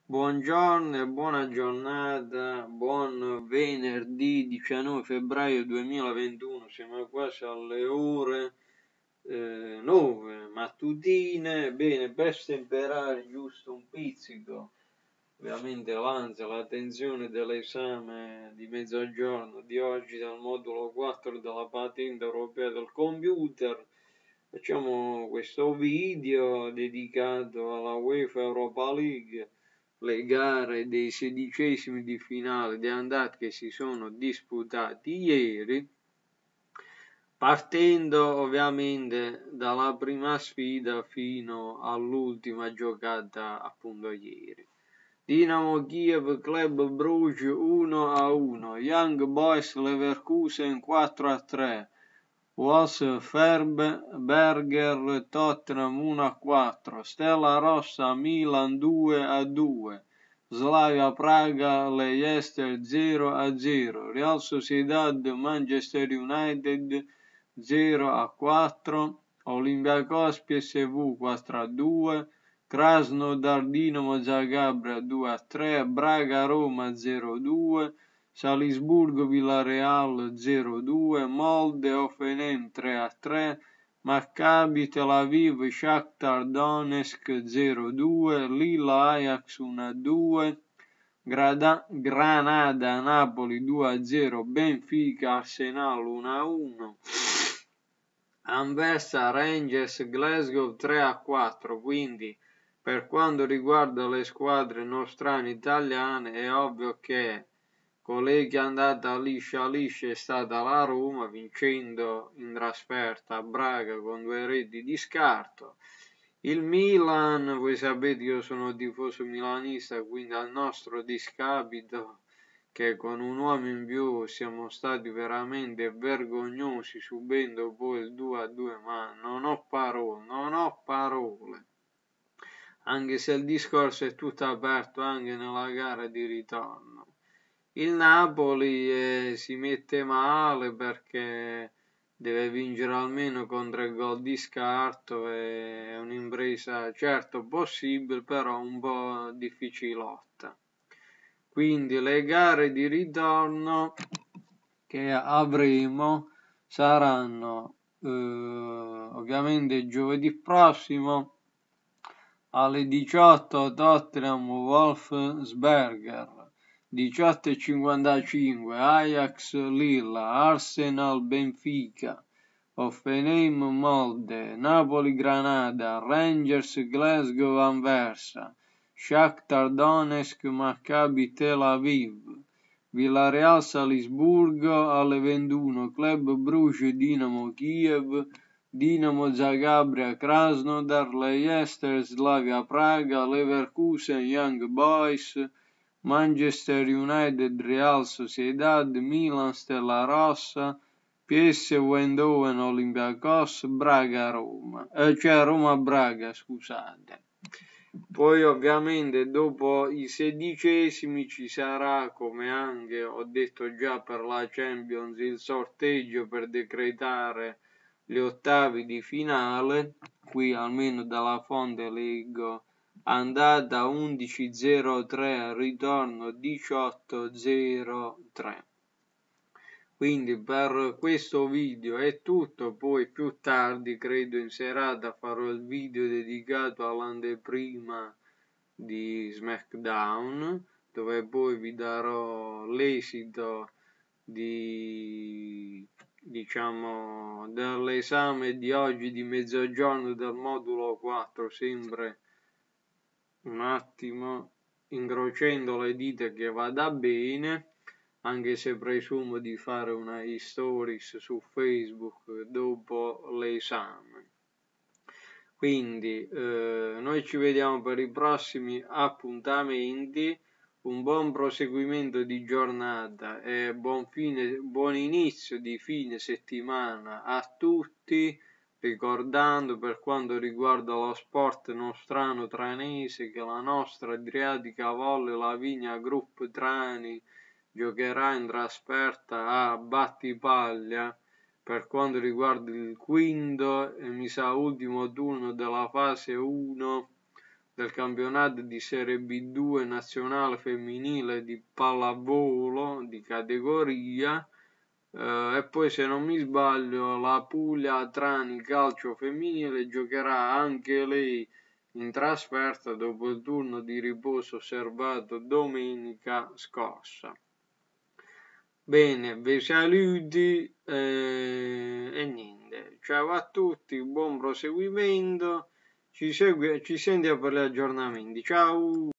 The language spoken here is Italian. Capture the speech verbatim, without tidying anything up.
Buongiorno e buona giornata, buon venerdì diciannove febbraio duemilaventuno, siamo quasi alle ore eh, nove mattutine. Bene, per stemperare giusto un pizzico, ovviamente l'ansia, la tensione dell'esame di mezzogiorno di oggi dal modulo quattro della patente europea del computer, facciamo questo video dedicato alla UEFA Europa League, le gare dei sedicesimi di finale di andata che si sono disputati ieri, partendo ovviamente dalla prima sfida fino all'ultima giocata appunto ieri. Dinamo Kiev Club Brugge uno a uno, Young Boys Leverkusen quattro a tre, Wolfsberger Tottenham uno a quattro, Stella Rossa Milan due a due, Slavia Praga Leicester zero a zero, Real Sociedad Manchester United zero a quattro, Olympiacos P S V quattro a due, Krasnodar Dinamo Zagabria due a tre, Braga Roma zero a due, Salisburgo Villarreal zero a due, Molde Hoffenheim tre a tre, Maccabi Tel Aviv Shakhtar Donetsk zero a due, Lilla Ajax uno a due, Grada, Granada Napoli due a zero, Benfica Arsenal uno a uno, Anversa Rangers Glasgow tre a quattro. Quindi per quanto riguarda le squadre nostrane italiane è ovvio che colei che è andata liscia liscia è stata la Roma, vincendo in trasferta a Braga con due reti di scarto. Il Milan, voi sapete che io sono tifoso milanista, quindi al nostro discapito, che con un uomo in più siamo stati veramente vergognosi, subendo poi il due a due, ma non ho parole, non ho parole. Anche se il discorso è tutto aperto anche nella gara di ritorno. Il Napoli eh, si mette male perché deve vincere almeno con tre gol di scarto, è un'impresa certo possibile, però un po' difficilotta. Quindi le gare di ritorno che avremo saranno eh, ovviamente giovedì prossimo alle diciotto Tottenham Wolfsberger, diciotto e cinquantacinque Ajax Lilla, Arsenal Benfica, Hoffenheim Molde, Napoli Granada, Rangers Glasgow Anversa, Shakhtar Donetsk Maccabi Tel Aviv, Villarreal Salisburgo alle ventuno, Club Brugge Dinamo Kiev, Dinamo Zagabria Krasnodar, Leicester Slavia Praga, Leverkusen Young Boys, Manchester United Real Sociedad, Milan Stella Rossa, P S V Eindhoven Olympiacos, Braga Roma, eh, cioè Roma Braga, scusate. Poi ovviamente dopo i sedicesimi ci sarà, come anche ho detto già per la Champions, il sorteggio per decretare gli ottavi di finale. Qui almeno dalla fonte leggo andata undici zero tre, ritorno diciotto zero tre. Quindi per questo video è tutto, poi più tardi, credo in serata, farò il video dedicato all'anteprima di SmackDown, dove poi vi darò l'esito di, diciamo, dell'esame di oggi di mezzogiorno del modulo quattro, sempre un attimo incrociando le dita che vada bene, anche se presumo di fare una stories su Facebook dopo l'esame. Quindi eh, noi ci vediamo per i prossimi appuntamenti, un buon proseguimento di giornata e buon, fine, buon inizio di fine settimana a tutti, ricordando per quanto riguarda lo sport nostrano tranese che la nostra Adriatica Volley Lavinia Group Trani giocherà in trasferta a Battipaglia per quanto riguarda il quinto e mi sa ultimo turno della fase uno del campionato di Serie B due nazionale femminile di pallavolo di categoria, eh, e poi se non mi sbaglio la Puglia Trani calcio femminile giocherà anche lei in trasferta dopo il turno di riposo osservato domenica scorsa. Bene, vi saluti eh, e niente, ciao a tutti, buon proseguimento, ci, segue, ci sentiamo per gli aggiornamenti, ciao!